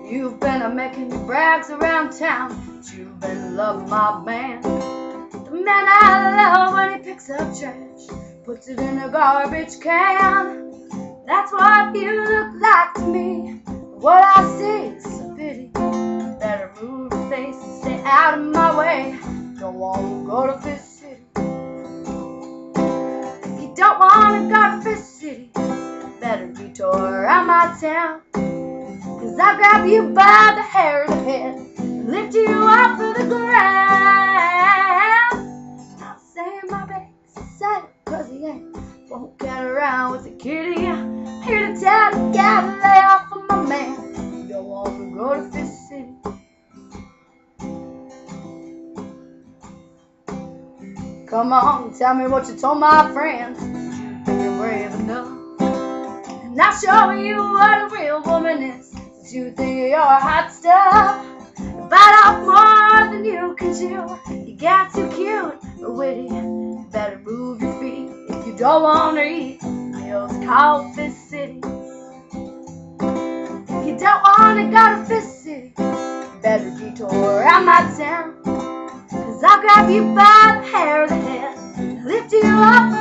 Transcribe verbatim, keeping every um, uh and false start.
You've been a making your brags around town, but you've been loving my man. The man I love when he picks up trash, puts it in a garbage can. That's what you look like to me. What I see is a pity. Better move your face and stay out of my way. Don't want to go to Fish City. If you don't want to go to Fish City, better detour around my town. Cause I'll grab you by the hair of the head and lift you off of the ground. Not saying my baby's sad cause he ain't won't get around with the kitty. Here to tell you, gotta lay off of my man. You don't want to go to Fish City. Come on, tell me what you told my friends. You think you're brave enough, and I'll show you what a real woman is. Since you think you're hot stuff, you bite off more than you can chew. You got too cute or witty. You better move your feet if you don't want to eat meals called Fish City. If you don't want to go to Fish City, better detour around my town. Cause I'll grab you by the hair of the head and lift you up